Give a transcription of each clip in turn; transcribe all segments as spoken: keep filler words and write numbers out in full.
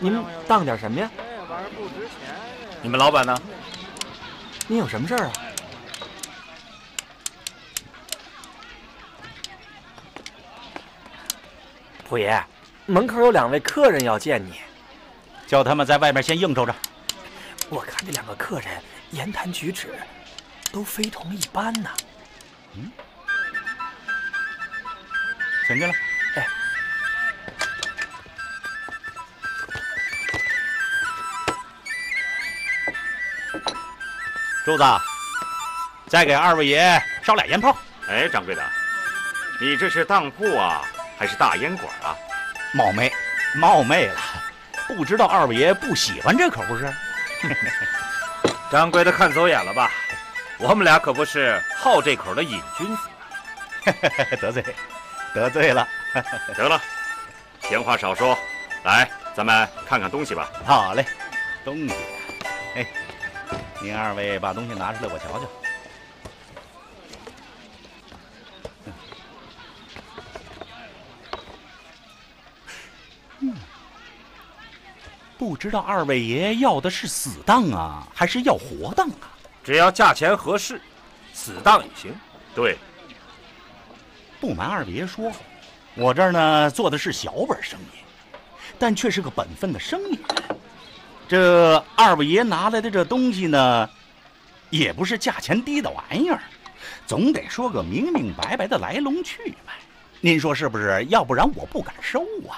您当点什么呀？ 你们老板呢？ 您有什么事儿啊？仆爷，门口有两位客人要见你， 叫他们在外面先应酬着。 我看这两个客人言谈举止都非同一般呐。 嗯，请进来。 哎， 柱子，再给二位爷烧俩烟炮。 哎，掌柜的，你这是当铺啊，还是大烟馆啊？ 冒昧，冒昧了。不知道二位爷不喜欢这口不是？ 掌柜的看走眼了吧？我们俩可不是好这口的瘾君子啊！ 得罪，得罪了。 得了，闲话少说，来，咱们看看东西吧。 好嘞，东西。哎，您二位把东西拿出来，我瞧瞧。嗯，不知道二位爷要的是死当啊，还是要活当啊？ 只要价钱合适，死当也行。对， 不瞒二位爷说，我这儿呢做的是小本生意，但却是个本分的生意人。这二位爷拿来的这东西呢，也不是价钱低的玩意儿，总得说个明明白白的来龙去脉。您说是不是？要不然我不敢收啊。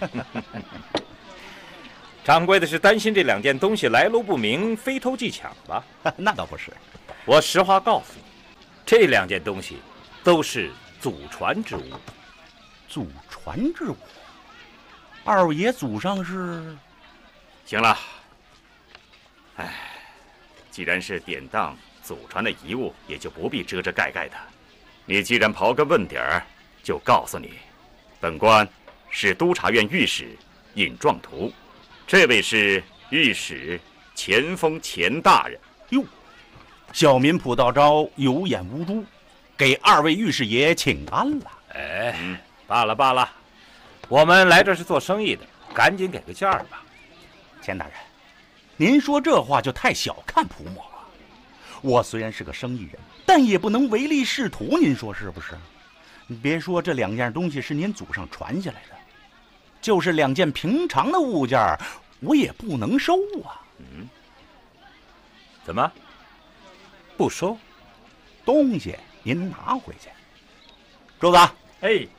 掌柜的是担心这两件东西来路不明，非偷即抢吧？ 那倒不是， 我实话告诉你，这两件东西都是祖传之物。 祖传之物？二位爷祖上是？ 行了，哎，既然是典当祖传的遗物，也就不必遮遮盖盖的。你既然刨根问底儿，就告诉你，本官是督察院御史尹壮图，这位是御史钱锋钱大人。 哟，小民朴道昭有眼无珠，给二位御史爷请安了。 哎，嗯、罢了罢了，我们来这是做生意的，赶紧给个价儿吧。 钱大人，您说这话就太小看蒲某了。我虽然是个生意人，但也不能唯利是图，您说是不是？你别说这两件东西是您祖上传下来的，就是两件平常的物件，我也不能收啊。 嗯，怎么不收？ 东西您拿回去。柱子， 哎，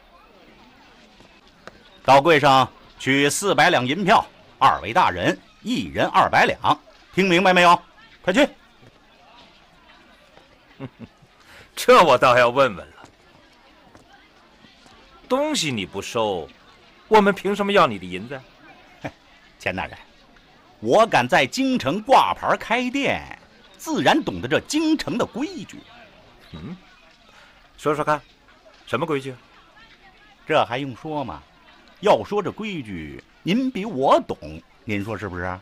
到柜上取四百两银票，二位大人一人二百两，听明白没有？快去！ 这我倒要问问了，东西你不收，我们凭什么要你的银子？ 钱大人，我敢在京城挂牌开店，自然懂得这京城的规矩。 嗯，说说看，什么规矩？ 这还用说吗？要说这规矩，您比我懂，您说是不是？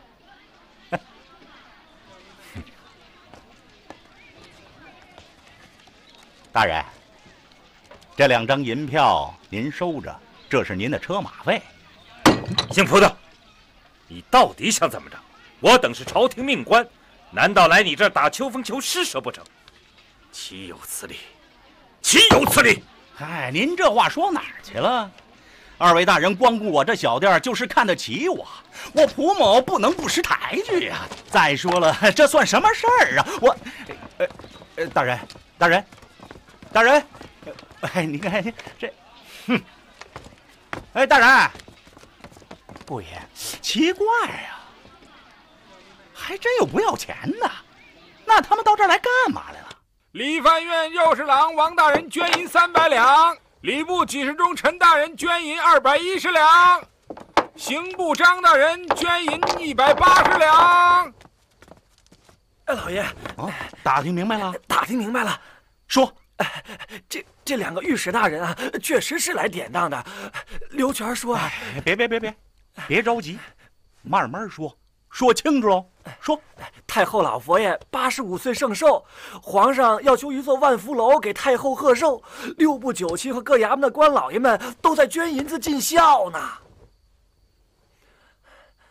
大人，这两张银票您收着，这是您的车马费。 姓蒲的，你到底想怎么着？我等是朝廷命官，难道来你这儿打秋风求施舍不成？岂有此理！岂有此理！ 嗨，您这话说哪儿去了？二位大人光顾我这小店，就是看得起我，我蒲某不能不识抬举啊！再说了，这算什么事儿啊？我，呃，呃，大人，大人，大人，哎，你看这，哼，哎，大人，不爷，奇怪呀、啊，还真有不要钱的，那他们到这儿来干嘛来了？ 理藩院右侍郎王大人捐银三百两。礼部给事中陈大人捐银二百一十两，刑部张大人捐银一百八十两。 哎，老爷， 哦，打听明白了？ 打听明白了。 说， 哎，这这两个御史大人啊，确实是来典当的。刘全说， 哎，别别别别，别着急，慢慢说，说清楚哦。说， 太后老佛爷八十五岁圣寿，皇上要修一座万福楼给太后贺寿，六部九卿和各衙门的官老爷们都在捐银子尽孝呢。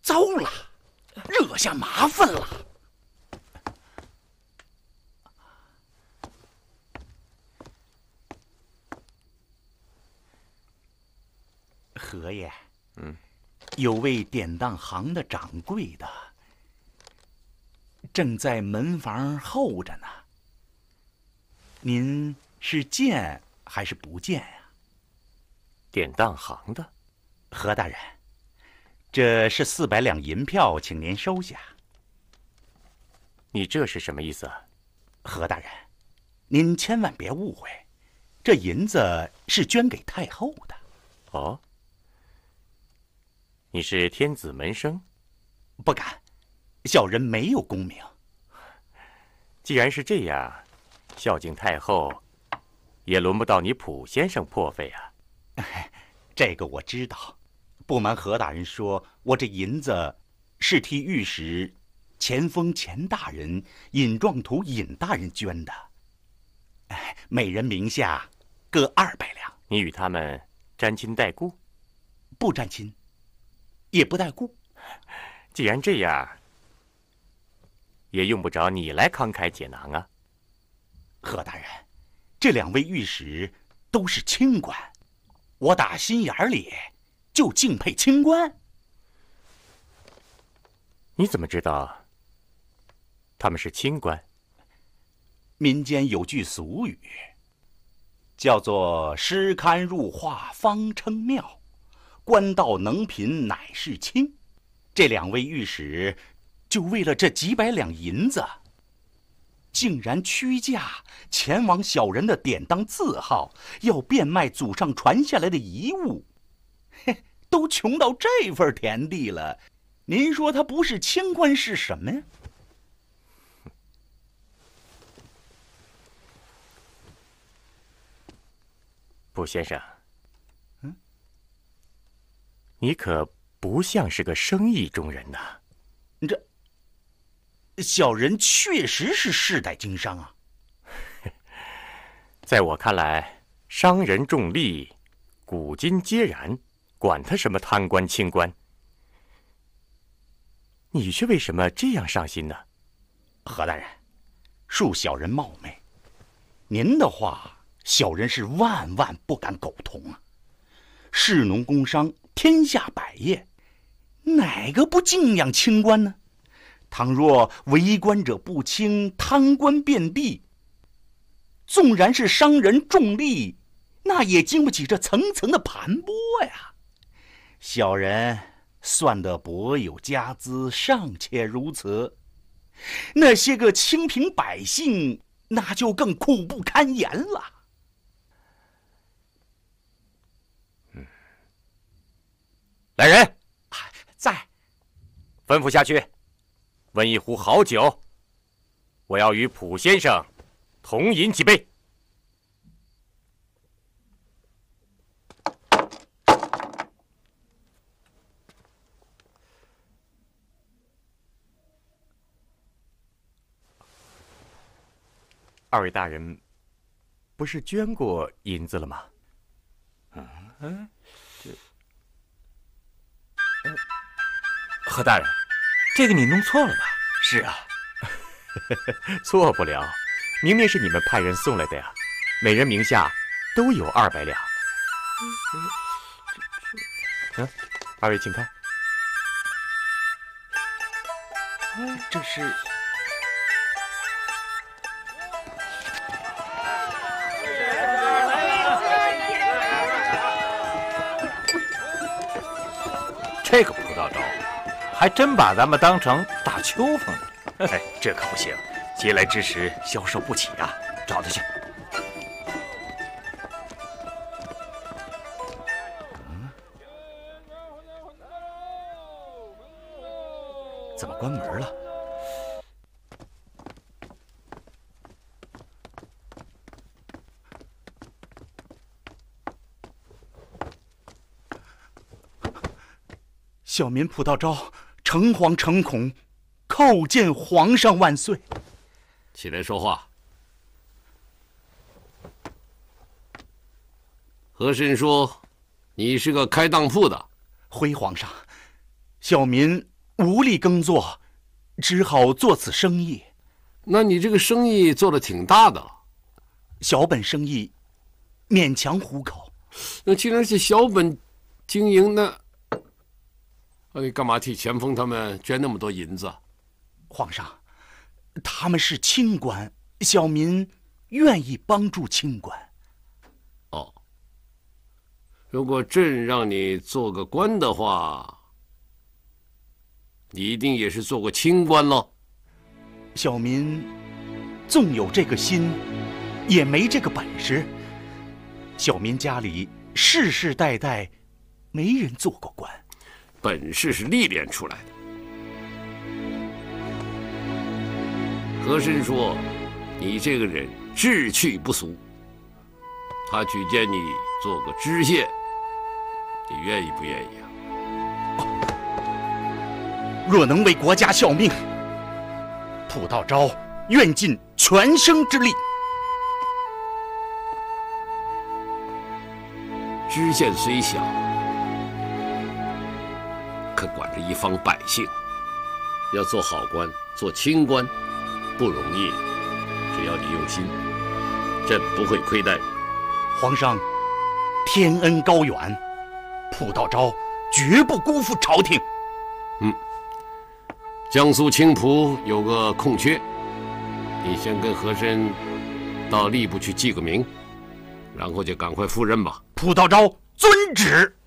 糟了，惹下麻烦了。何爷， 嗯， 有位典当行的掌柜的，正在门房候着呢。您是见还是不见呀？ 典当行的， 何大人，这是四百两银票，请您收下。 你这是什么意思啊？ 何大人，您千万别误会，这银子是捐给太后的。 哦，你是天子门生？ 不敢，小人没有功名。 既然是这样，孝敬太后，也轮不到你普先生破费啊。 这个我知道，不瞒何大人说，我这银子是替御史钱锋钱大人、尹壮图尹大人捐的，哎，每人名下各二百两。 你与他们沾亲带故？ 不沾亲，也不带故。 既然这样，也用不着你来慷慨解囊啊。 何大人，这两位御史都是清官，我打心眼里就敬佩清官。 你怎么知道他们是清官？ 民间有句俗语，叫做诗刊入画方称妙，官道能品乃是清。这两位御史就为了这几百两银子，竟然屈驾前往小人的典当字号，要变卖祖上传下来的遗物，嘿，都穷到这份田地了，您说他不是清官是什么呀？ 卜先生， 嗯， 你可不像是个生意中人呐。 这小人确实是世代经商啊。 在我看来，商人重利，古今皆然，管他什么贪官清官。你却为什么这样上心呢？ 何大人，恕小人冒昧，您的话，小人是万万不敢苟同啊！士农工商，天下百业，哪个不敬仰清官呢？倘若为官者不清，贪官遍地，纵然是商人重利，那也经不起这层层的盘剥呀。小人算得薄有家资，尚且如此，那些个清贫百姓，那就更苦不堪言了。 嗯，来人， 在。 吩咐下去，温一壶好酒，我要与卜先生同饮几杯。二位大人，不是捐过银子了吗？ 嗯嗯，这，呃，何大人，这个你弄错了吧？是啊， 错不了，明明是你们派人送来的呀，每人名下都有二百两。嗯，二位请看， 这是。 这个葡萄粥，还真把咱们当成大秋风了。 哎，这可不行，节来之时销售不起啊！ 找他去。 嗯，怎么关门了？小民葡萄粥诚惶诚恐，叩见皇上万岁。 起来说话。和珅说，你是个开当铺的。 回皇上，小民无力耕作，只好做此生意。 那你这个生意做得挺大的了。 小本生意，勉强糊口。 那既然是小本经营，那那你干嘛替钱锋他们捐那么多银子？ 皇上，他们是清官，小民愿意帮助清官。 哦，如果朕让你做个官的话，你一定也是做过清官喽。 小民纵有这个心，也没这个本事。小民家里世世代代没人做过官， 本事是历练出来的。和珅说：“你这个人志趣不俗，他举荐你做个知县，你愿意不愿意啊？” 若能为国家效命，朴道昭愿尽全生之力。 知县虽小，可管着一方百姓，要做好官、做清官不容易。只要你用心，朕不会亏待你。 皇上，天恩高远，朴道昭绝不辜负朝廷。 嗯，江苏青浦有个空缺，你先跟和珅到吏部去记个名，然后就赶快赴任吧。 朴道昭遵旨。